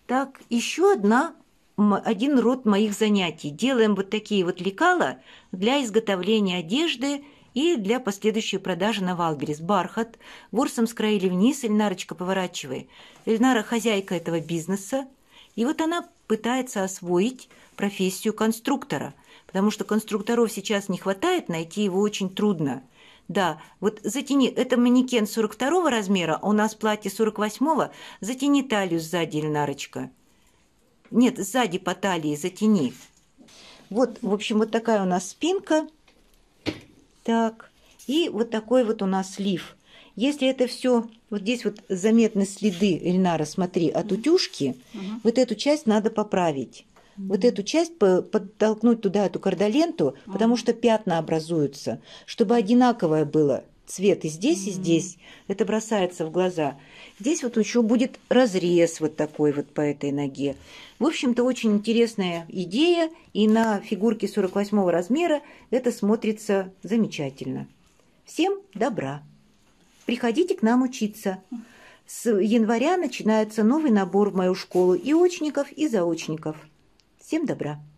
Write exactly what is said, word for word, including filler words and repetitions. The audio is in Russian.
Так, еще одна, м, один род моих занятий. Делаем вот такие вот лекала для изготовления одежды и для последующей продажи на Валберес. Бархат. Ворсом скроили вниз. Эльнарочка, поворачивай. Эльнара хозяйка этого бизнеса. И вот она пытается освоить профессию конструктора, потому что конструкторов сейчас не хватает, найти его очень трудно. Да, вот затяни, это манекен сорок второго размера, а у нас платье сорок восьмого. Затяни талию сзади, Эльнарочка. Нет, сзади по талии затяни. Вот, в общем, вот такая у нас спинка. Так, и вот такой вот у нас слив. Если это все, вот здесь вот заметны следы, Эльнара, смотри, от утюжки, uh-huh. вот эту часть надо поправить. Uh-huh. Вот эту часть подтолкнуть туда, эту кордоленту, uh-huh. потому что пятна образуются, чтобы одинаковое было цвет и здесь, uh-huh. и здесь. Это бросается в глаза. Здесь вот еще будет разрез вот такой вот по этой ноге. В общем-то, очень интересная идея, и на фигурке сорок восьмого размера это смотрится замечательно. Всем добра! Приходите к нам учиться. С января начинается новый набор в мою школу и очников, и заочников. Всем добра!